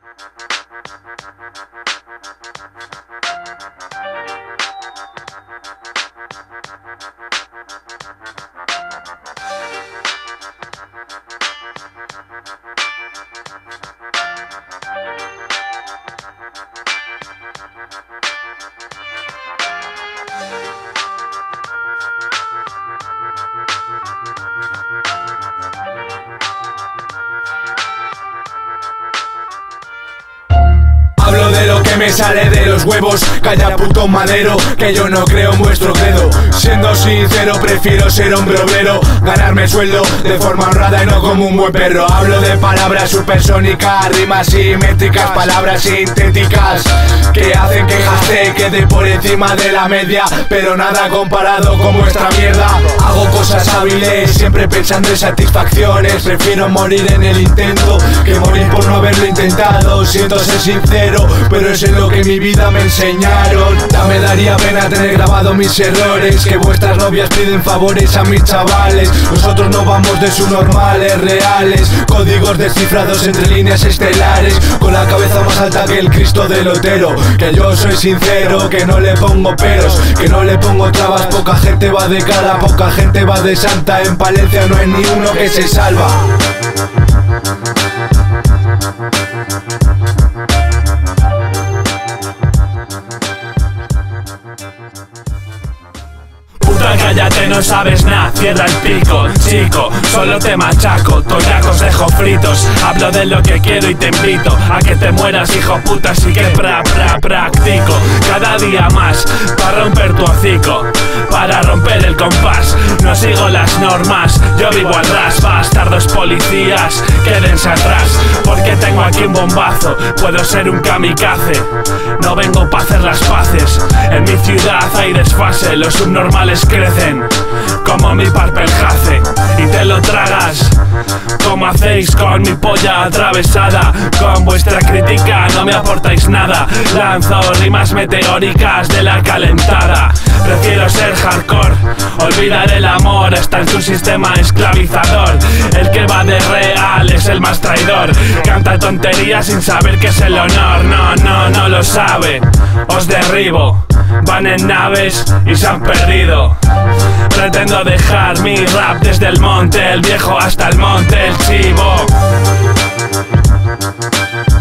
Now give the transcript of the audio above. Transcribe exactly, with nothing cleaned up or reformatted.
Me sale de los huevos, calla puto madero, que yo no creo en vuestro credo. Siendo sincero, prefiero ser hombre obrero, ganarme sueldo de forma honrada y no como un buen perro. Hablo de palabras supersónicas, rimas simétricas, palabras sintéticas que hacen que gaste quede por encima de la media, pero nada comparado con vuestra mierda. Hago cosas hábiles, siempre pensando en satisfacciones. Prefiero morir en el intento que morir por no haberlo intentado. Siento ser sincero, pero es lo que mi vida me enseñaron. Ya me daría pena tener grabado mis errores, que vuestras novias piden favores a mis chavales. Nosotros no vamos de subnormales reales, códigos descifrados entre líneas estelares, con la cabeza más alta que el Cristo del Otero. Que yo soy sincero, que no le pongo peros, que no le pongo trabas. Poca gente va de cara, poca gente va de santa. En Palencia no hay ni uno que se salva. Cállate, no sabes nada, cierra el pico, chico, solo te machaco, toyacos dejo fritos, hablo de lo que quiero y te invito a que te mueras, hijo puta, así que pra, pra, practico, cada día más, para romper tu hocico, para romper el compás, no sigo las normas, yo vivo al ras, bastardos policías, quédense atrás, porque tengo aquí un bombazo, puedo ser un kamikaze, no vengo pa' hacer las paces, en mi ciudad hay desfase, los subnormales crecen como mi parpeljace y te lo tragas, como hacéis con mi polla atravesada. Con vuestra crítica no me aportáis nada, lanzo rimas meteóricas de la calentada. Prefiero ser hardcore, olvidar el amor, está en su sistema esclavizador. El que va de real es el más traidor, canta tonterías sin saber qué es el honor. No, no, no lo sabe, os derribo. Van en naves y se han perdido. Pretendo dejar mi rap desde el monte, el viejo hasta el monte, el chivo.